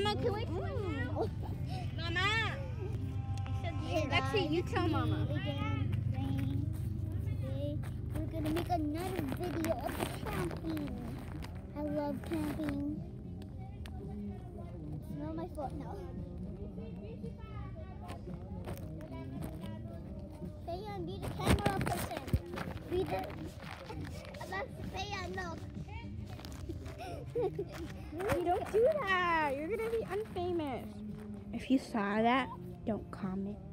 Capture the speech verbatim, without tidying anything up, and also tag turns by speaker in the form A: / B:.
A: Mama, can we swim now? Mama! Hey, Lexi, you tell Mama.
B: We're gonna make another video of camping. I love camping. Smell my foot now. Fayan, be the camera person. Be the... That's Fayan, no.
A: You don't do that. You're gonna be unfamous. If you saw that, don't comment.